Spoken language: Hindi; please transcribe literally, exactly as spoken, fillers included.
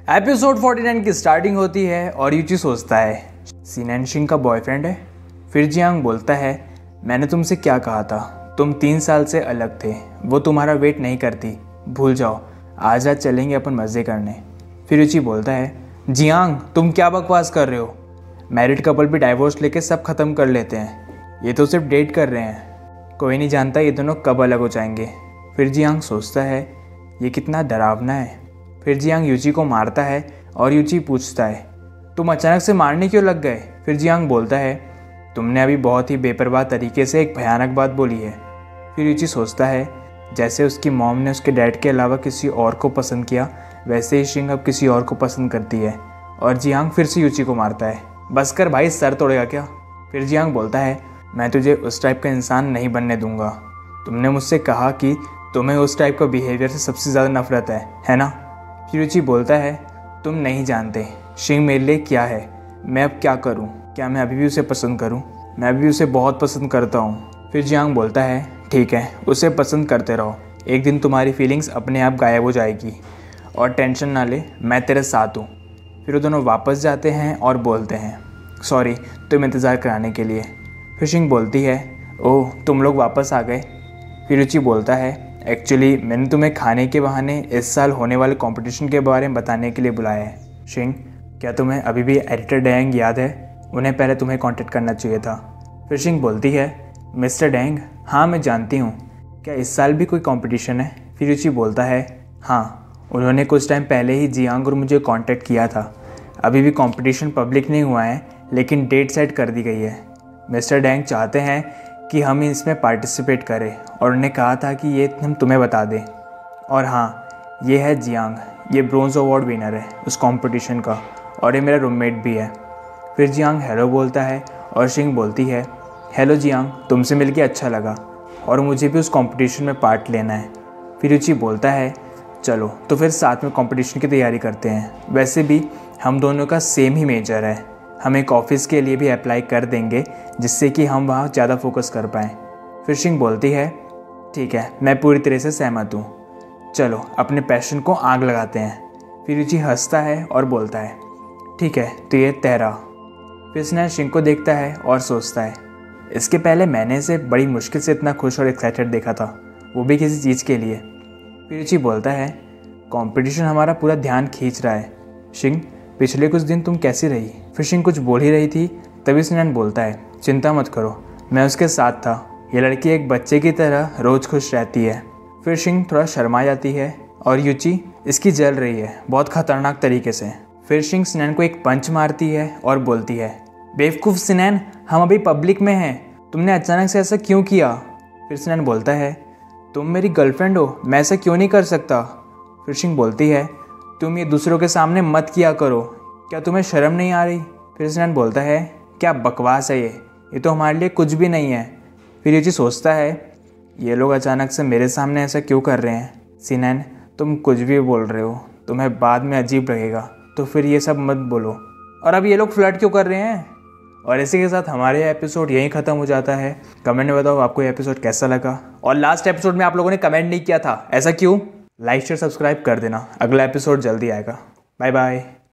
एपिसोड उनचास की स्टार्टिंग होती है और यूची सोचता है सिनैन शिंग का बॉयफ्रेंड है। फिर जियांग बोलता है मैंने तुमसे क्या कहा था, तुम तीन साल से अलग थे, वो तुम्हारा वेट नहीं करती, भूल जाओ, आज रात चलेंगे अपन मज़े करने। फिर यूची बोलता है जियांग तुम क्या बकवास कर रहे हो, मैरिड कपल भी डाइवोर्स लेके सब खत्म कर लेते हैं, ये तो सिर्फ डेट कर रहे हैं, कोई नहीं जानता ये दोनों कब अलग हो जाएंगे। फिर जियांग सोचता है ये कितना डरावना है। फिर जियांग यूची को मारता है और यूची पूछता है तुम अचानक से मारने क्यों लग गए। फिर जियांग बोलता है तुमने अभी बहुत ही बेपरवाह तरीके से एक भयानक बात बोली है। फिर यूची सोचता है जैसे उसकी मॉम ने उसके डैड के अलावा किसी और को पसंद किया, वैसे ही शिंग अब किसी और को पसंद करती है। और जियांग फिर से यूची को मारता है, बस कर भाई, सर तोड़ेगा क्या। फिर जियांग बोलता है मैं तुझे उस टाइप का इंसान नहीं बनने दूंगा, तुमने मुझसे कहा कि तुम्हें उस टाइप का बिहेवियर से सबसे ज़्यादा नफरत है है ना। फिर यूची बोलता है तुम नहीं जानते शिंग मेरे लिए क्या है, मैं अब क्या करूं, क्या मैं अभी भी उसे पसंद करूं, मैं अभी उसे बहुत पसंद करता हूं। फिर जियांग बोलता है ठीक है, उसे पसंद करते रहो, एक दिन तुम्हारी फीलिंग्स अपने आप गायब हो जाएगी और टेंशन ना ले, मैं तेरे साथ हूँ। फिर वो दोनों वापस जाते हैं और बोलते हैं सॉरी तुम इंतज़ार कराने के लिए। फिर शिंग बोलती है ओह तुम लोग वापस आ गए। फिर यूची बोलता है एक्चुअली मैंने तुम्हें खाने के बहाने इस साल होने वाले कंपटीशन के बारे में बताने के लिए बुलाया है। शिंग क्या तुम्हें अभी भी एडिटर डेंग याद है, उन्हें पहले तुम्हें कांटेक्ट करना चाहिए था। फिर शिंग बोलती है मिस्टर डेंग हाँ मैं जानती हूँ, क्या इस साल भी कोई कंपटीशन है। फिर यूची बोलता है हाँ, उन्होंने कुछ टाइम पहले ही जियांग और मुझे कांटेक्ट किया था, अभी भी कंपटीशन पब्लिक नहीं हुआ है लेकिन डेट सेट कर दी गई है। मिस्टर डेंग चाहते हैं कि हम इसमें पार्टिसिपेट करें और उन्होंने कहा था कि ये हम तुम्हें बता दें। और हाँ ये है जियांग, ये ब्रोंज अवार्ड विनर है उस कंपटीशन का और ये मेरा रूममेट भी है। फिर जियांग हेलो बोलता है और शिंग बोलती है हेलो जियांग तुमसे मिलके अच्छा लगा और मुझे भी उस कंपटीशन में पार्ट लेना है। फिर यूची बोलता है चलो तो फिर साथ में कंपटीशन की तैयारी करते हैं, वैसे भी हम दोनों का सेम ही मेजर है, हम एक ऑफिस के लिए भी अप्लाई कर देंगे जिससे कि हम वहाँ ज़्यादा फोकस कर पाएँ। फिर शिंग बोलती है ठीक है मैं पूरी तरह से सहमत हूँ, चलो अपने पैशन को आग लगाते हैं। फिर यूची हंसता है और बोलता है ठीक है तो ये तेरा। फिर सिनैन शिंग को देखता है और सोचता है इसके पहले मैंने इसे बड़ी मुश्किल से इतना खुश और एक्साइटेड देखा था, वो भी किसी चीज़ के लिए। फिर यूची बोलता है कंपटीशन हमारा पूरा ध्यान खींच रहा है, शिंग पिछले कुछ दिन तुम कैसी रही। फिर शिंग कुछ बोल ही रही थी तभी सिनैन बोलता है चिंता मत करो मैं उसके साथ था, ये लड़की एक बच्चे की तरह रोज़ खुश रहती है। फिर शिंग थोड़ा शर्मा जाती है और यूची इसकी जल रही है बहुत ख़तरनाक तरीके से। फिर शिंग सिनैन को एक पंच मारती है और बोलती है बेवकूफ़ सिनैन, हम अभी पब्लिक में हैं, तुमने अचानक से ऐसा क्यों किया। फिर सिनैन बोलता है तुम मेरी गर्लफ्रेंड हो, मैं ऐसा क्यों नहीं कर सकता। फिर शिंग बोलती है तुम ये दूसरों के सामने मत किया करो, क्या तुम्हें शर्म नहीं आ रही। फिर सिनैन बोलता है क्या बकवास है ये ये तो हमारे लिए कुछ भी नहीं है। फिर यूची सोचता है ये लोग अचानक से मेरे सामने ऐसा क्यों कर रहे हैं। सिनैन तुम कुछ भी बोल रहे हो, तुम्हें बाद में अजीब लगेगा, तो फिर ये सब मत बोलो। और अब ये लोग फ्लर्ट क्यों कर रहे हैं। और इसी के साथ हमारे एपिसोड यहीं ख़त्म हो जाता है। कमेंट में बताओ आपको ये एपिसोड कैसा लगा। और लास्ट एपिसोड में आप लोगों ने कमेंट नहीं किया था, ऐसा क्यों। लाइक शेयर सब्सक्राइब कर देना, अगला एपिसोड जल्दी आएगा। Bye bye.